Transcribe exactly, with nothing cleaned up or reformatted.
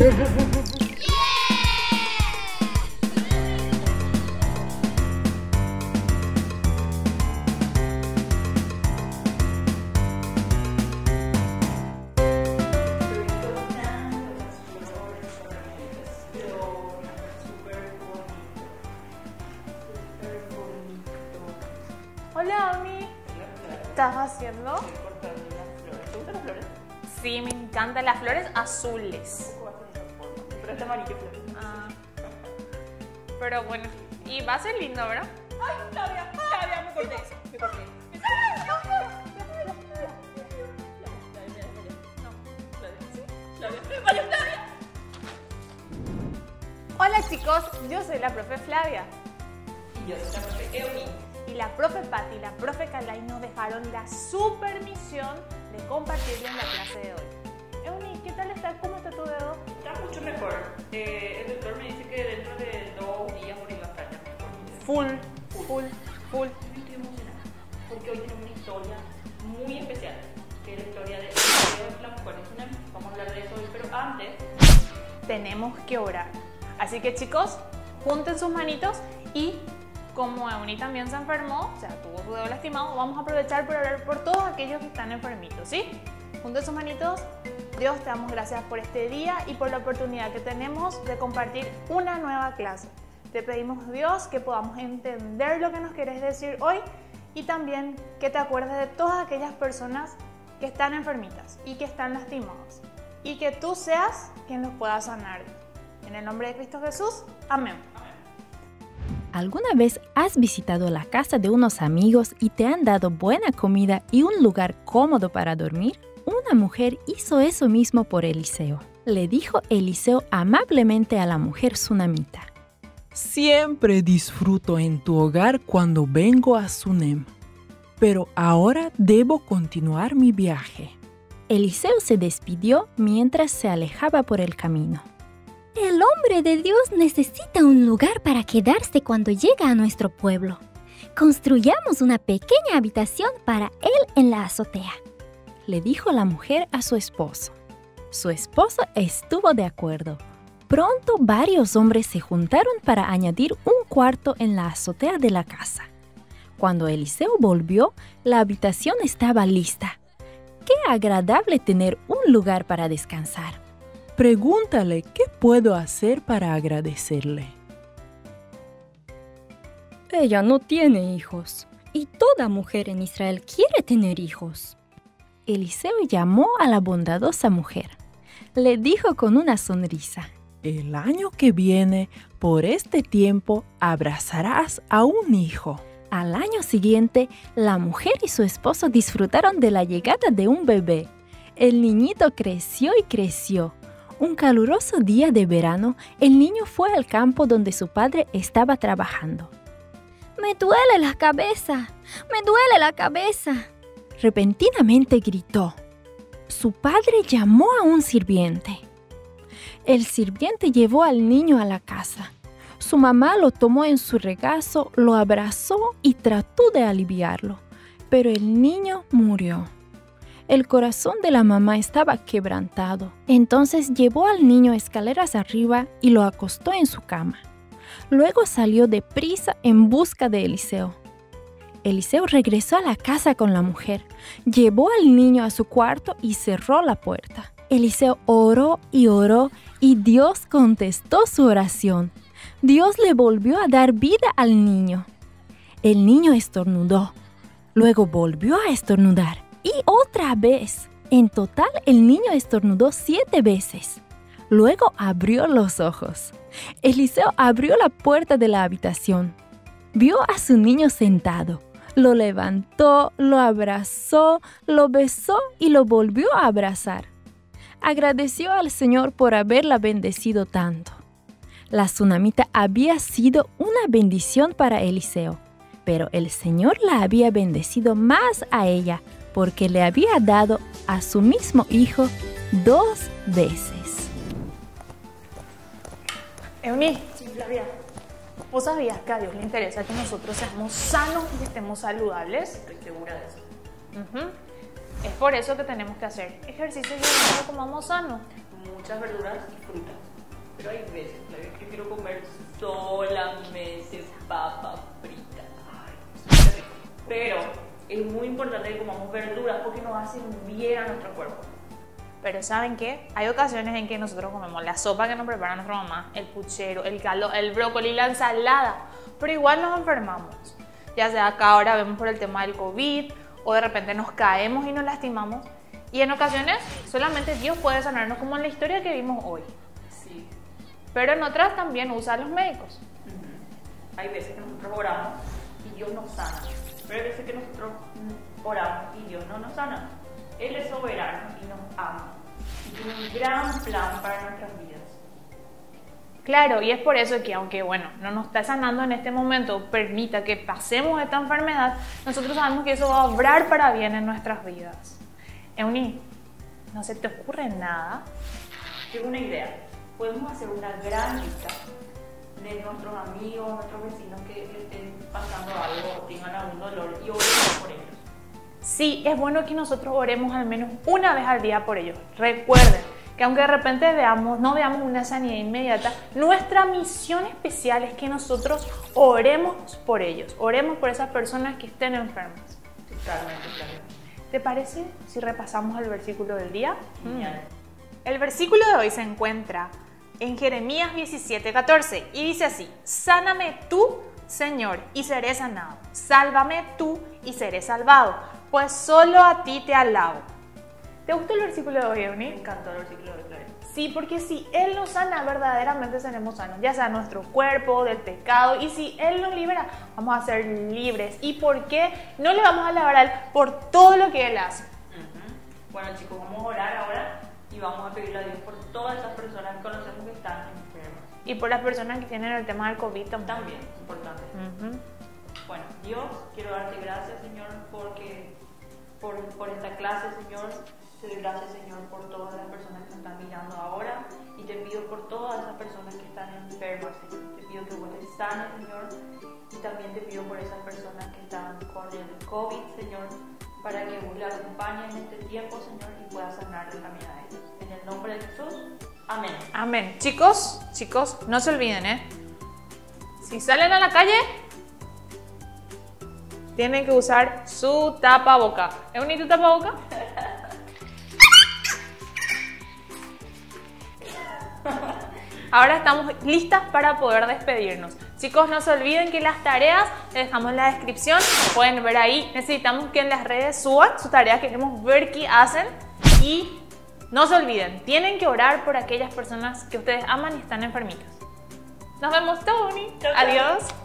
Hola, Ami. ¿Qué estás haciendo? ¿Te gustan las flores? Sí, me encantan las flores azules. Pero este amarillo flores. Ah. Pero bueno, y va a ser lindo, ¿verdad? ¡Ay, Flavia! ¡Flavia! Me corté. Me corté. Hola chicos, yo soy la profe Flavia. Y yo soy la profe Euni. Y la profe Patti y la profe Kalai nos dejaron la super misión de compartirles la clase de hoy. Euni, ¿qué tal está? ¿Cómo está tu dedo? Está mucho mejor. Eh, el doctor me dice que dentro de dos días por iba a estar ya mejor. Full, full, full. Yo estoy emocionada porque hoy tenemos una historia muy especial, que es la historia de la mujer de Tsunami. Vamos a hablar de eso hoy, pero antes tenemos que orar. Así que chicos, junten sus manitos y como Euni también se enfermó, o sea, tuvo su dedo lastimado, vamos a aprovechar para orar por todos aquellos que están enfermitos, ¿sí? Junten sus manitos. Dios, te damos gracias por este día y por la oportunidad que tenemos de compartir una nueva clase. Te pedimos, Dios, que podamos entender lo que nos querés decir hoy y también que te acuerdes de todas aquellas personas que están enfermitas y que están lastimadas y que tú seas quien los pueda sanar. En el nombre de Cristo Jesús, amén. ¿Alguna vez has visitado la casa de unos amigos y te han dado buena comida y un lugar cómodo para dormir? Una mujer hizo eso mismo por Eliseo. Le dijo Eliseo amablemente a la mujer tsunamita: Siempre disfruto en tu hogar cuando vengo a Sunem, pero ahora debo continuar mi viaje. Eliseo se despidió mientras se alejaba por el camino. El hombre de Dios necesita un lugar para quedarse cuando llega a nuestro pueblo. Construyamos una pequeña habitación para él en la azotea, le dijo la mujer a su esposo. Su esposo estuvo de acuerdo. Pronto varios hombres se juntaron para añadir un cuarto en la azotea de la casa. Cuando Eliseo volvió, la habitación estaba lista. ¡Qué agradable tener un lugar para descansar! Pregúntale qué puedo hacer para agradecerle. Ella no tiene hijos, y toda mujer en Israel quiere tener hijos. Eliseo llamó a la bondadosa mujer. Le dijo con una sonrisa: El año que viene, por este tiempo, abrazarás a un hijo. Al año siguiente, la mujer y su esposo disfrutaron de la llegada de un bebé. El niñito creció y creció. Un caluroso día de verano, el niño fue al campo donde su padre estaba trabajando. ¡Me duele la cabeza! ¡Me duele la cabeza! Repentinamente gritó. Su padre llamó a un sirviente. El sirviente llevó al niño a la casa. Su mamá lo tomó en su regazo, lo abrazó y trató de aliviarlo, pero el niño murió. El corazón de la mamá estaba quebrantado. Entonces llevó al niño escaleras arriba y lo acostó en su cama. Luego salió deprisa en busca de Eliseo. Eliseo regresó a la casa con la mujer, llevó al niño a su cuarto y cerró la puerta. Eliseo oró y oró y Dios contestó su oración. Dios le volvió a dar vida al niño. El niño estornudó, luego volvió a estornudar. Y otra vez. En total, el niño estornudó siete veces. Luego abrió los ojos. Eliseo abrió la puerta de la habitación. Vio a su niño sentado. Lo levantó, lo abrazó, lo besó y lo volvió a abrazar. Agradeció al Señor por haberla bendecido tanto. La tsunamita había sido una bendición para Eliseo, pero el Señor la había bendecido más a ella, porque le había dado a su mismo hijo dos veces. Euni, sí, Flavia, ¿vos sabías que a Dios le interesa que nosotros seamos sanos y estemos saludables? Estoy segura de eso. Uh-huh. Es por eso que tenemos que hacer ejercicio y que comamos sano. Muy muchas verduras y frutas. Pero hay veces, Flavia, que quiero comer solamente papa frita. Ay, es muy rico. Pero es muy importante que comamos verduras porque nos hacen bien a nuestro cuerpo. Pero ¿saben qué? Hay ocasiones en que nosotros comemos la sopa que nos prepara nuestra mamá, el puchero, el caldo, el brócoli, la ensalada, pero igual nos enfermamos. Ya sea acá ahora vemos por el tema del COVID o de repente nos caemos y nos lastimamos. Y en ocasiones solamente Dios puede sanarnos, como en la historia que vimos hoy. Sí. Pero en otras también usa a los médicos. Uh-huh. Hay veces que nosotros oramos y Dios nos sana. Pero hay veces que nosotros oramos y Dios no nos sana. Él es soberano y nos ama. Y tiene un gran plan para nuestras vidas. Claro, y es por eso que aunque, bueno, no nos está sanando en este momento, permita que pasemos esta enfermedad, nosotros sabemos que eso va a obrar para bien en nuestras vidas. Euni, ¿no se te ocurre nada? Tengo una idea. Podemos hacer una gran lista de nuestros amigos, nuestros vecinos que, que estén pasando algo o tengan algún dolor y oremos por ellos. Sí, es bueno que nosotros oremos al menos una vez al día por ellos. Recuerden que aunque de repente veamos, no veamos una sanidad inmediata, nuestra misión especial es que nosotros oremos por ellos, oremos por esas personas que estén enfermas. Totalmente, claro. ¿Te parece si repasamos el versículo del día? Genial. El versículo de hoy se encuentra en Jeremías diecisiete, catorce y dice así: Sáname tú, Señor, y seré sanado. Sálvame tú y seré salvado, pues solo a ti te alabo. ¿Te gustó el versículo de hoy, Euni? Me encantó el versículo de Claudia. Sí, porque si Él nos sana, verdaderamente seremos sanos, ya sea nuestro cuerpo, del pecado, y si Él nos libera, vamos a ser libres. ¿Y por qué no le vamos a alabar a Él por todo lo que Él hace? Uh-huh. Bueno, chicos, vamos a orar ahora y vamos a pedirle a Dios por todas esas personas que conocemos que están enfermas. Y por las personas que tienen el tema del COVID también. También, importante. Uh-huh. Bueno, Dios, quiero darte gracias, Señor, porque por, por esta clase, Señor. Te doy gracias, Señor, por todas las personas que nos están mirando ahora y te pido por todas esas personas que están enfermas, Señor. Te pido que vos les sanes, Señor, y también te pido por esas personas que están con el COVID, Señor, para que vos le acompañes en este tiempo, Señor, y puedas sanarle también a ellos. En el nombre de Jesús, amén. Amén. Chicos, chicos, no se olviden, ¿eh? Si salen a la calle, tienen que usar su tapaboca. ¿Euni, tu tapaboca? Ahora estamos listas para poder despedirnos. Chicos, no se olviden que las tareas les dejamos en la descripción. Pueden ver ahí. Necesitamos que en las redes suban sus tareas. Queremos ver qué hacen. Y no se olviden, tienen que orar por aquellas personas que ustedes aman y están enfermitas. Nos vemos, Tony. Adiós.